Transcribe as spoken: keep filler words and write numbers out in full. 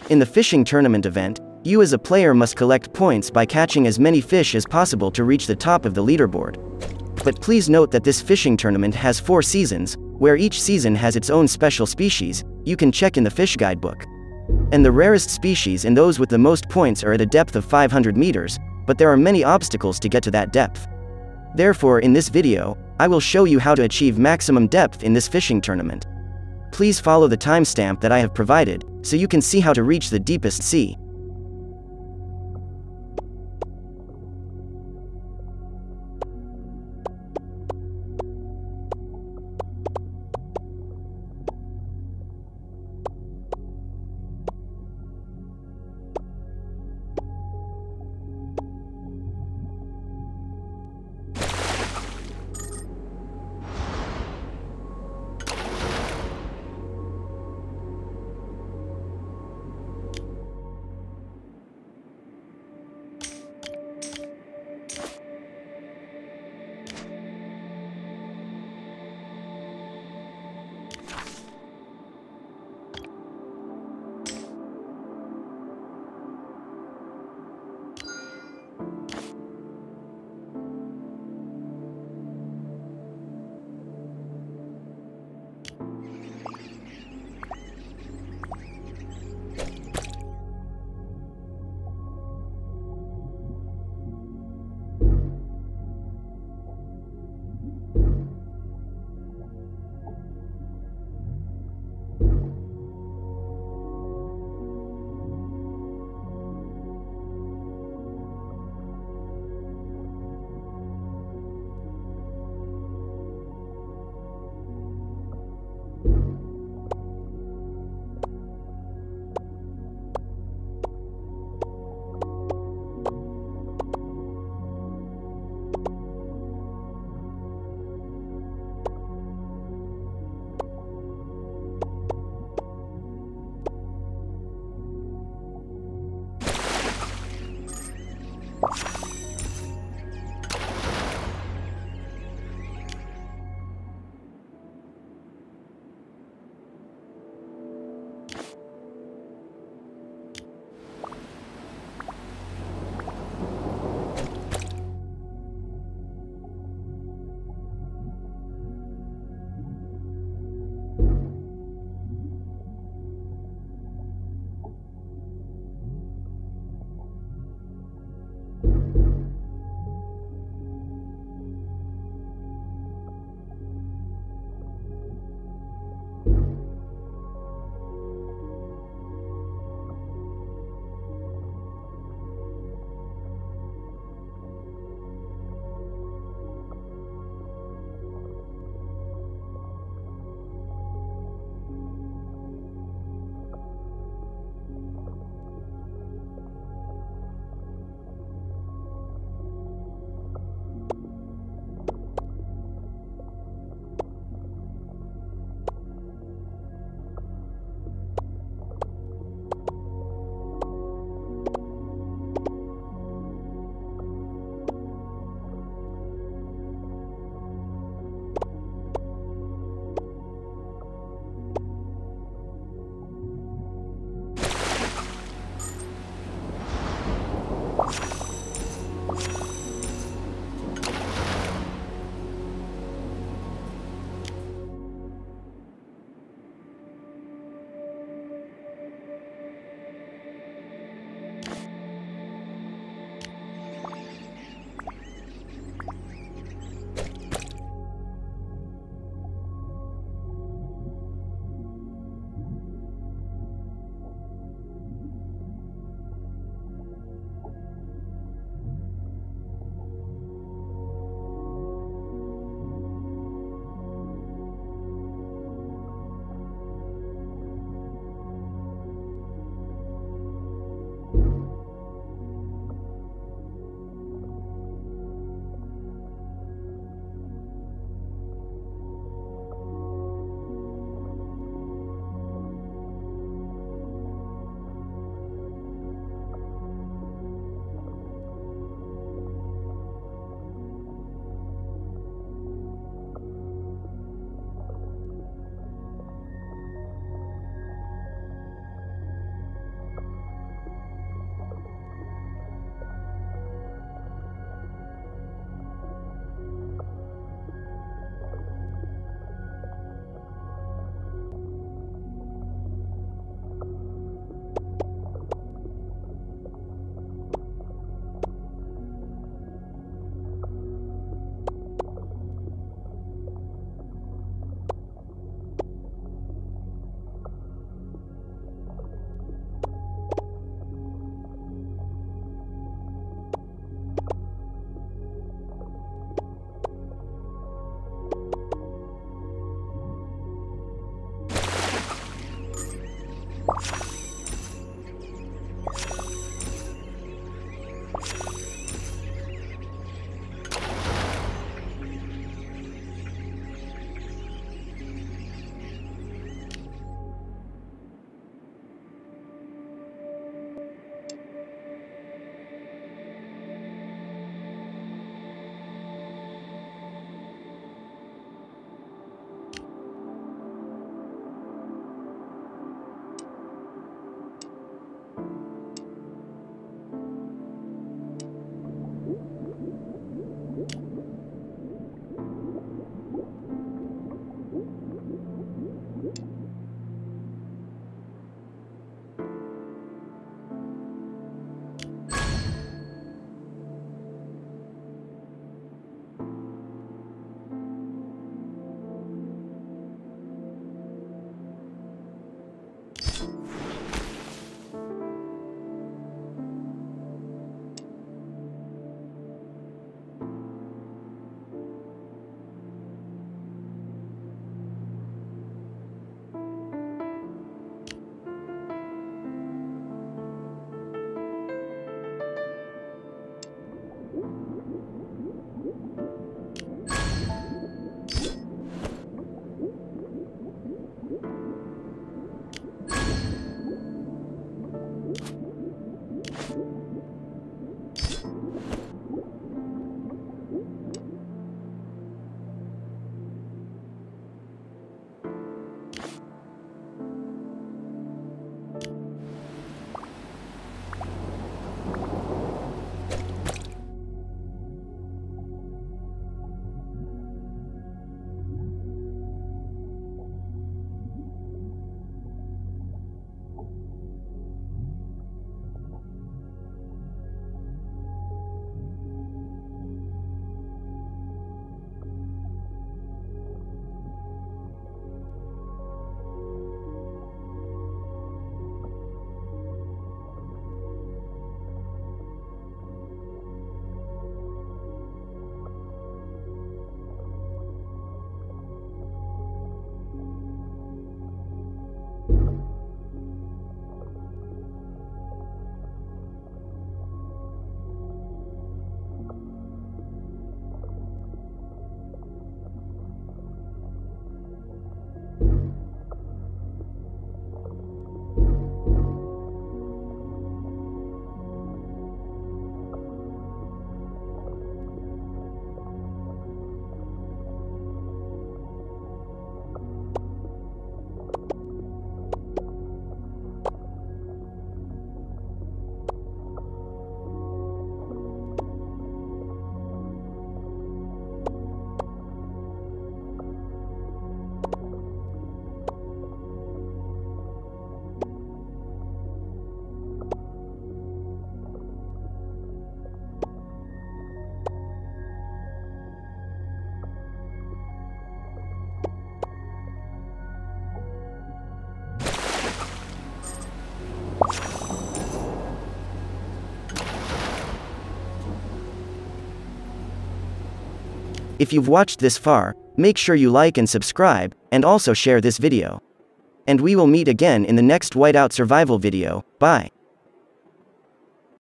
In the fishing tournament event, you as a player must collect points by catching as many fish as possible to reach the top of the leaderboard. But please note that this fishing tournament has four seasons, where each season has its own special species, you can check in the fish guidebook. And the rarest species and those with the most points are at a depth of five hundred meters, but there are many obstacles to get to that depth. Therefore, in this video, I will show you how to achieve maximum depth in this fishing tournament. Please follow the timestamp that I have provided, so you can see how to reach the deepest sea. If you've watched this far, make sure you like and subscribe, and also share this video. And we will meet again in the next Whiteout survival video. Bye.